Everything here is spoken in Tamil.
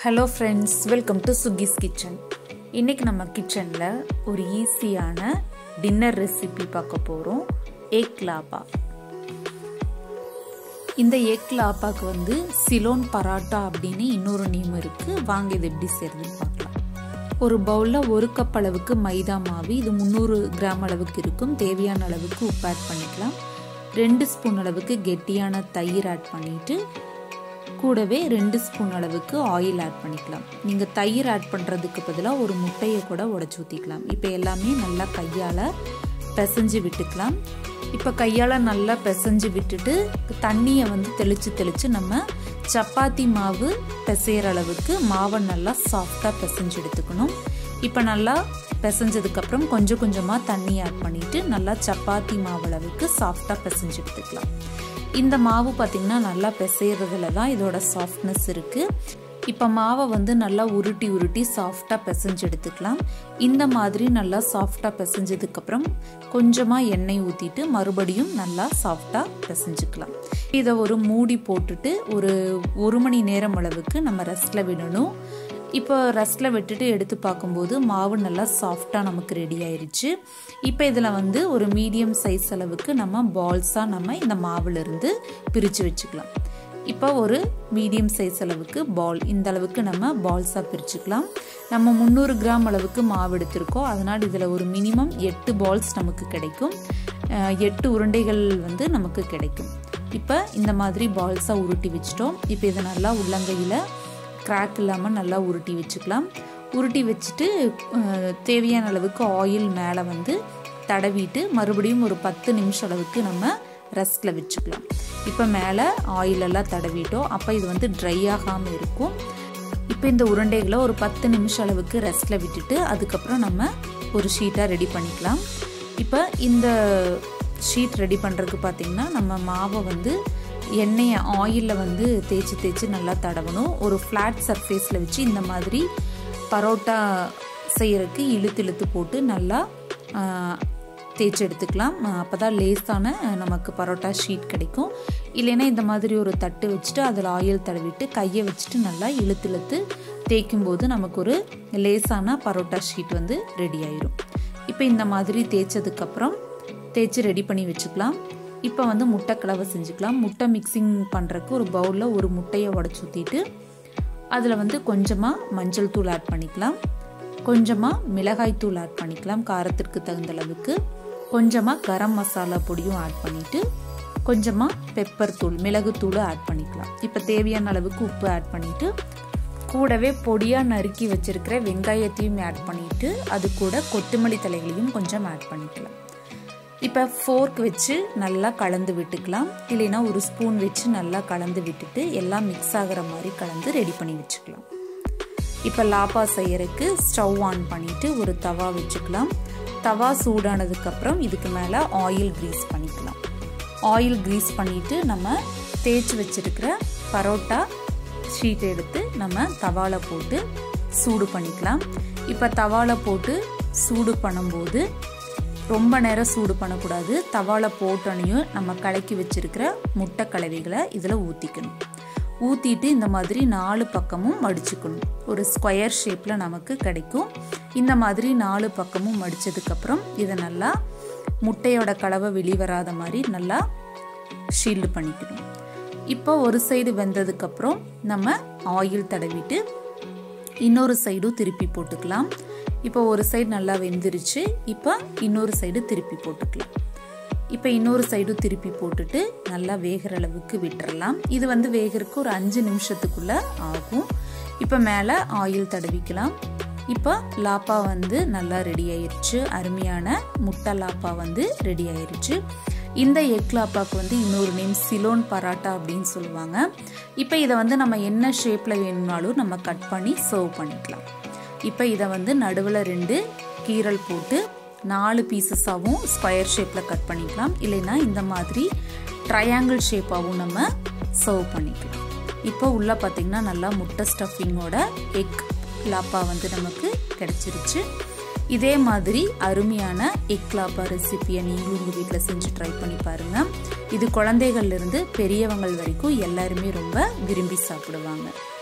Hello friends, welcome to Sugi's Kitchen. இன்னைக்கு நம்ம கிச்சன்ல ஒரு ஈஸியான டின்னர் ரெசிபி பார்க்க போறோம். எக் லாபா. இந்த எக் லாபாக்கு வந்து சிலோன் பராட்டா அப்படினு இன்னொரு நேம் இருக்கு. வாங்க இது எப்படி செய்யறதுன்னு பார்க்கலாம். ஒரு பவுல்ல 1 கப் அளவுக்கு மைதா மாவு, இது 300 கிராம் அளவுக்கு இருக்கும். தேவையான அளவுக்கு உப்பு ஆட் பண்ணிக்கலாம். 2 ஸ்பூன் அளவுக்கு கெட்டியான தயிர் ஆட் பண்ணிட்டு கூடவே 2 ஸ்பூன் அளவுக்கு ஆயில் ஆட் பண்ணிக்கலாம். நீங்க தயிர் ஆட் பண்றதுக்கு பதிலா ஒரு முட்டையை கூட உடைச்சு ஊத்திக்கலாம். இப்போ எல்லாமே நல்லா கையால பிசைஞ்சு விட்டுக்கலாம். இப்போ கையால நல்லா பிசைஞ்சு விட்டுட்டு தண்ணியை வந்து தெளிச்சு நம்ம சப்பாத்தி மாவு பிசைற அளவுக்கு மாவை நல்லா சாஃப்டா பிசைஞ்சு எடுத்துக்கணும். இப்போ நல்லா பிசைஞ்சதுக்கு அப்புறம் கொஞ்சம் கொஞ்சமா தண்ணி ஆட் பண்ணிட்டு நல்லா சப்பாத்தி மாவு அளவுக்கு சாஃப்டா பிசைஞ்சு எடுத்துக்கலாம். இந்த மாவு பாத்தீங்கன்னா நல்லா பிசைறதுல தான் இதோட சாஃப்ட்னஸ் இருக்கு. இப்போ மாவை வந்து நல்லா உருட்டி சாஃப்டா பிசைஞ்சு எடுத்துக்கலாம். இந்த மாதிரி நல்லா சாஃப்டா பிசைஞ்சதுக்கு அப்புறம் கொஞ்சமா எண்ணெய் ஊத்திட்டு மறுபடியும் நல்லா சாஃப்டா பிசைஞ்சுக்கலாம். இதை ஒரு மூடி போட்டுட்டு ஒரு 1 மணி நேரம் அளவுக்கு நம்ம ரெஸ்ட்ல விடணும். இப்போ ரெஸ்ட்ல விட்டுட்டு எடுத்து பார்க்கும்போது மாவு நல்லா சாஃப்டா நமக்கு ரெடி ஆயிருச்சு. இப்போ இதுல வந்து ஒரு மீடியம் சைஸ் அளவுக்கு நம்ம பால்ஸா நம்ம இந்த மாவுல இருந்து பிரிச்சு வச்சுக்கலாம். இப்போ ஒரு மீடியம் சைஸ் அளவுக்கு பால், இந்த அளவுக்கு நம்ம பால்ஸா பிரிச்சுக்கலாம். நம்ம 300 கிராம் அளவுக்கு மாவு எடுத்திருக்கோம். அதனால இதுல ஒரு மினிமம் 8 பால்ஸ் நமக்கு கிடைக்கும். 8 உருண்டைகள் வந்து நமக்கு கிடைக்கும். இப்போ இந்த மாதிரி பால்ஸா உருட்டி வச்சிட்டோம். இப்போ இதை நல்லா உள்ளங்கையில கிராக் இல்லாமல் நல்லா உருட்டி வச்சுக்கலாம். உருட்டி வச்சுட்டு தேவையான அளவுக்கு ஆயில் மேலே வந்து தடவிட்டு மறுபடியும் ஒரு 10 நிமிஷம் அளவுக்கு நம்ம ரெஸ்ட்டில் வச்சுக்கலாம். இப்போ மேலே ஆயிலெல்லாம் தடவிட்டோம். அப்போ இது வந்து ட்ரை ஆகாமல் இருக்கும். இப்போ இந்த உருண்டைகளை ஒரு 10 நிமிஷம் அளவுக்கு ரெஸ்ட்டில் விட்டுட்டு அதுக்கப்புறம் நம்ம ஒரு ஷீட்டாக ரெடி பண்ணிக்கலாம். இப்போ இந்த ஷீட் ரெடி பண்ணுறதுக்கு பார்த்திங்கன்னா நம்ம மாவை வந்து எண்ணெயை ஆயிலில் வந்து தேய்ச்சி நல்லா தடவணும். ஒரு ஃப்ளாட் சர்ஃபேஸில் வச்சு இந்த மாதிரி பரோட்டா செய்யறதுக்கு இழுத்து போட்டு நல்லா தேய்ச்சி எடுத்துக்கலாம். அப்போ தான் லேஸான நமக்கு பரோட்டா ஷீட் கிடைக்கும். இல்லைன்னா இந்த மாதிரி ஒரு தட்டு வச்சுட்டு அதில் ஆயில் தடவிட்டு கையை வச்சுட்டு நல்லா இழுத்து தேய்க்கும் போது நமக்கு ஒரு லேஸான பரோட்டா ஷீட் வந்து ரெடி ஆயிரும். இப்போ இந்த மாதிரி தேய்ச்சி ரெடி பண்ணி வச்சுக்கலாம். இப்போ வந்து முட்டை கலவை செஞ்சுக்கலாம். முட்டை மிக்சிங் பண்ணுறதுக்கு ஒரு பவுலில் ஒரு முட்டையை உடச்சி ஊற்றிட்டு அதில் வந்து கொஞ்சமாக மஞ்சள் தூள் ஆட் பண்ணிக்கலாம். கொஞ்சமாக மிளகாய் தூள் ஆட் பண்ணிக்கலாம் காரத்திற்கு தகுந்த அளவுக்கு. கொஞ்சமாக கரம் மசாலா பொடியும் ஆட் பண்ணிவிட்டு கொஞ்சமாக பெப்பர் தூள், மிளகுத்தூள் ஆட் பண்ணிக்கலாம். இப்போ தேவையான அளவுக்கு உப்பு ஆட் பண்ணிவிட்டு கூடவே பொடியாக நறுக்கி வச்சிருக்கிற வெங்காயத்தையும் ஆட் பண்ணிவிட்டு அது கூட கொத்தமல்லி தலைகளையும் கொஞ்சம் ஆட் பண்ணிக்கலாம். இப்போ ஃபோர்க் வச்சு நல்லா கலந்து விட்டுக்கலாம். இல்லைன்னா ஒரு ஸ்பூன் வச்சு நல்லா கலந்து விட்டுட்டு எல்லாம் மிக்ஸ் ஆகிற மாதிரி கலந்து ரெடி பண்ணி வச்சுக்கலாம். இப்போ லாபா செய்யறதுக்கு ஸ்டவ் ஆன் பண்ணிட்டு ஒரு தவா வச்சுக்கலாம். தவா சூடானதுக்கப்புறம் இதுக்கு மேலே ஆயில் கிரீஸ் பண்ணிக்கலாம். ஆயில் கிரீஸ் பண்ணிட்டு நம்ம தேய்ச்சி வச்சிருக்கிற பரோட்டா ஷீட் எடுத்து நம்ம தவால போட்டு சூடு பண்ணிக்கலாம். இப்போ தவால போட்டு சூடு பண்ணும்போது ரொம்ப நேரம் சூடு பண்ணக்கூடாது. தவால போட்டோனையும் நம்ம கலக்கி வச்சிருக்கிற முட்டை கலவைகளை இதில் ஊற்றிக்கணும். ஊற்றிட்டு இந்த மாதிரி 4 பக்கமும் மடிச்சுக்கணும். ஒரு ஸ்கொயர் ஷேப்பில் நமக்கு கிடைக்கும். இந்த மாதிரி 4 பக்கமும் மடித்ததுக்கப்புறம் இதை நல்லா முட்டையோட கலவை வெளிவராத மாதிரி நல்லா ஷீல்டு பண்ணிக்கணும். இப்போ ஒரு சைடு வெந்ததுக்கப்புறம் நம்ம ஆயில் தடவிட்டு இன்னொரு சைடும் திருப்பி போட்டுக்கலாம். இப்போ ஒரு சைடு நல்லா வெந்துருச்சு. இப்போ இன்னொரு சைடு திருப்பி போட்டுக்கலாம். இப்போ இன்னொரு சைடு திருப்பி போட்டுட்டு நல்லா வேகிற அளவுக்கு விட்டுறலாம். இது வந்து வேகிறதுக்கு ஒரு 5 நிமிஷத்துக்குள்ள ஆகும். இப்போ மேலே ஆயில் தடவிக்கலாம். இப்போ லாப்பா வந்து நல்லா ரெடி ஆயிருச்சு. அருமையான முட்டை லாப்பா வந்து ரெடி ஆயிருச்சு. இந்த எக் லாப்பாக்கு வந்து இன்னொரு நேம் சிலோன் பராட்டா அப்படின்னு சொல்லுவாங்க. இப்போ இதை வந்து நம்ம என்ன ஷேப்பில் வேணும்னாலும் நம்ம கட் பண்ணி சர்வ் பண்ணிக்கலாம். இப்போ இதை வந்து நடுவில் 2 கீரல் போட்டு 4 பீசஸாகவும் ஸ்கொயர் ஷேப்பில் கட் பண்ணிக்கலாம். இல்லைன்னா இந்த மாதிரி ட்ரையாங்கிள் ஷேப்பாகவும் நம்ம சர்வ் பண்ணிக்கலாம். இப்போ உள்ளே பார்த்திங்கன்னா நல்லா முட்டை ஸ்டஃபிங்கோட எக் லாப்பா வந்து நமக்கு கிடைச்சிருச்சு. இதே மாதிரி அருமையான எக் லாப்பா ரெசிபியை நீங்களும் உங்கள் வீட்டில் செஞ்சு ட்ரை பண்ணி பாருங்கள். இது குழந்தைகள்லேருந்து பெரியவங்கள் வரைக்கும் எல்லாருமே ரொம்ப விரும்பி சாப்பிடுவாங்க.